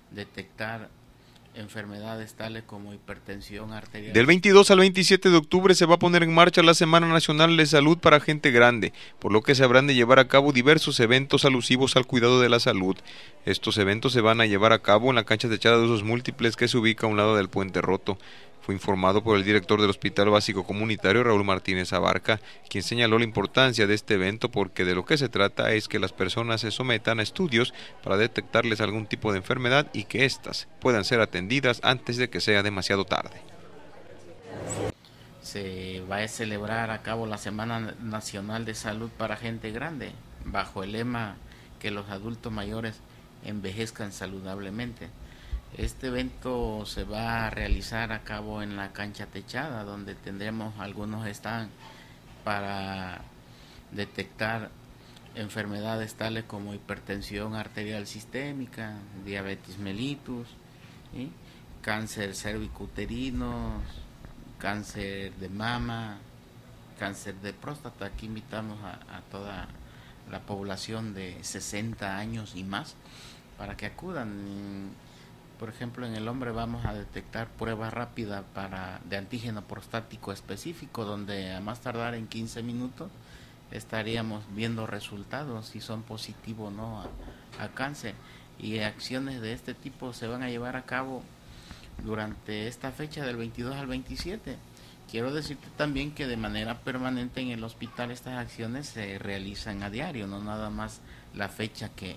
detectar enfermedades tales como hipertensión arterial. Del 22 al 27 de octubre se va a poner en marcha la Semana Nacional de Salud para Gente Grande, por lo que se habrán de llevar a cabo diversos eventos alusivos al cuidado de la salud. Estos eventos se van a llevar a cabo en la cancha techada de usos múltiples que se ubica a un lado del Puente Roto. Fue informado por el director del Hospital Básico Comunitario, Raúl Martínez Abarca, quien señaló la importancia de este evento porque de lo que se trata es que las personas se sometan a estudios para detectarles algún tipo de enfermedad y que éstas puedan ser atendidas antes de que sea demasiado tarde. Se va a celebrar a cabo la Semana Nacional de Salud para Gente Grande, bajo el lema que los adultos mayores envejezcan saludablemente. Este evento se va a realizar a cabo en la cancha techada, donde tendremos algunos stands para detectar enfermedades tales como hipertensión arterial sistémica, diabetes mellitus, ¿sí?, cáncer cervicuterino, cáncer de mama, cáncer de próstata. Aquí invitamos a toda la población de 60 años y más para que acudan. Por ejemplo, en el hombre vamos a detectar prueba rápida de antígeno prostático específico, donde a más tardar en 15 minutos estaríamos viendo resultados si son positivos o no a cáncer. Y acciones de este tipo se van a llevar a cabo durante esta fecha del 22 al 27. Quiero decirte también que de manera permanente en el hospital estas acciones se realizan a diario, no nada más la fecha que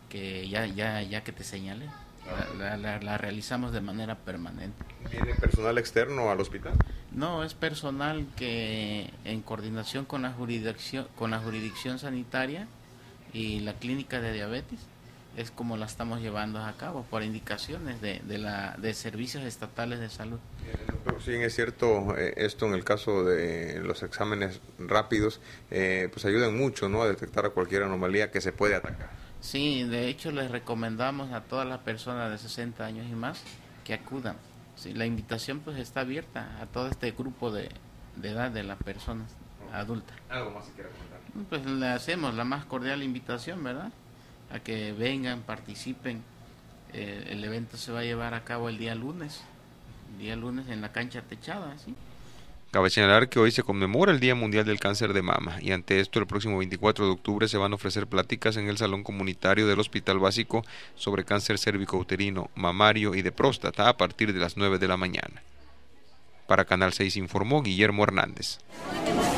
ya que te señalé. La realizamos de manera permanente. ¿Viene personal externo al hospital? No, es personal que en coordinación con la jurisdicción sanitaria y la clínica de diabetes es como la estamos llevando a cabo por indicaciones de servicios estatales de salud. Pero sí, es cierto, esto en el caso de los exámenes rápidos, pues ayudan mucho, ¿no?, a detectar cualquier anomalía que se puede atacar. Sí, de hecho les recomendamos a todas las personas de 60 años y más que acudan. Sí, la invitación pues está abierta a todo este grupo de edad de las personas adultas. ¿Algo más si quiere comentar? Pues le hacemos la más cordial invitación, ¿verdad?, a que vengan, participen. El evento se va a llevar a cabo el día lunes en la cancha techada, ¿sí? Cabe señalar que hoy se conmemora el Día Mundial del Cáncer de Mama y ante esto el próximo 24 de octubre se van a ofrecer pláticas en el Salón Comunitario del Hospital Básico sobre cáncer cérvico-uterino, mamario y de próstata a partir de las 9 de la mañana. Para Canal 6 informó Guillermo Hernández.